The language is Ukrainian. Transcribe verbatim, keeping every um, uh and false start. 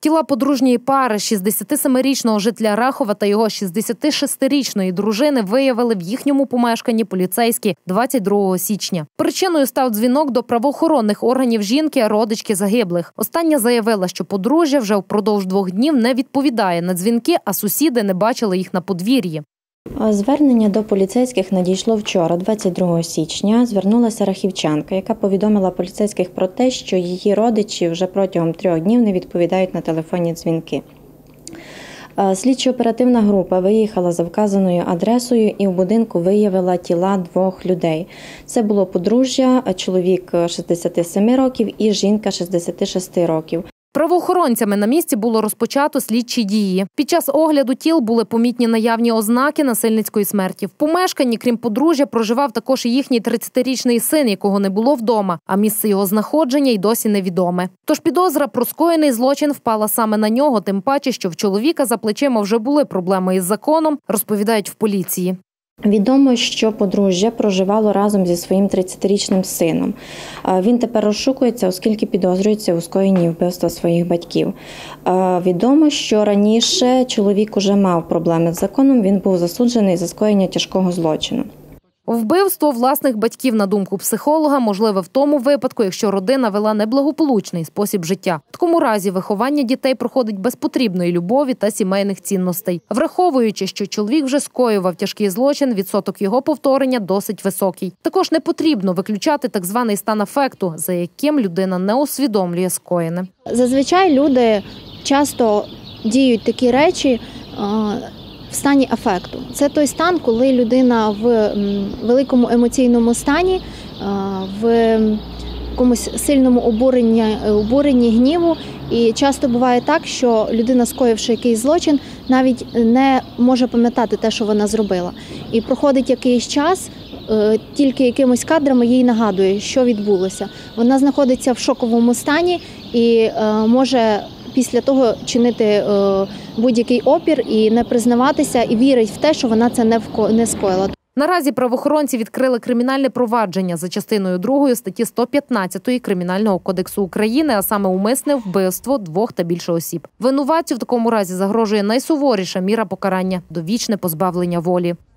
Тіла подружньої пари шістдесятисемирічного жителя Рахова та його шістдесятишестирічної дружини виявили в їхньому помешканні поліцейські двадцять другого січня. Причиною став дзвінок до правоохоронних органів жінки, родички загиблих. Остання заявила, що подружжя вже впродовж двох днів не відповідає на дзвінки, а сусіди не бачили їх на подвір'ї. Звернення до поліцейських надійшло вчора, двадцять другого січня. Звернулася рахівчанка, яка повідомила поліцейських про те, що її родичі вже протягом трьох днів не відповідають на телефонні дзвінки. Слідчо-оперативна група виїхала за вказаною адресою і в будинку виявила тіла двох людей. Це було подружжя, чоловік шістдесяти семи років і жінка шістдесяти шести років. Правоохоронцями на місці було розпочато слідчі дії. Під час огляду тіл були помітні наявні ознаки насильницької смерті. В помешканні, крім подружжя, проживав також і їхній тридцятирічний син, якого не було вдома, а місце його знаходження й досі невідоме. Тож підозра про скоєний злочин впала саме на нього, тим паче, що в чоловіка за плечима вже були проблеми із законом, розповідають в поліції. Відомо, що подружжя проживало разом зі своїм тридцятирічним сином. Він тепер розшукується, оскільки підозрюється у скоєнні вбивства своїх батьків. Відомо, що раніше чоловік уже мав проблеми з законом, він був засуджений за скоєння тяжкого злочину. Вбивство власних батьків, на думку психолога, можливе в тому випадку, якщо родина вела неблагополучний спосіб життя. В такому разі виховання дітей проходить без потрібної любові та сімейних цінностей. Враховуючи, що чоловік вже скоював тяжкий злочин, відсоток його повторення досить високий. Також не потрібно виключати так званий стан афекту, за яким людина не усвідомлює скоєне. Зазвичай люди часто діють такі речі в стані афекту. Це той стан, коли людина в великому емоційному стані, в якомусь сильному обуренні, обуренні, гніву. І часто буває так, що людина, скоївши якийсь злочин, навіть не може пам'ятати те, що вона зробила. І проходить якийсь час, тільки якимось кадрами їй нагадує, що відбулося. Вона знаходиться в шоковому стані і може після того чинити будь-який опір і не признаватися, і вірить в те, що вона це не скоїла. Наразі правоохоронці відкрили кримінальне провадження за частиною другої статті сто п'ятнадцять Кримінального кодексу України, а саме умисне вбивство двох та більше осіб. Винуватцю в такому разі загрожує найсуворіша міра покарання – довічне позбавлення волі.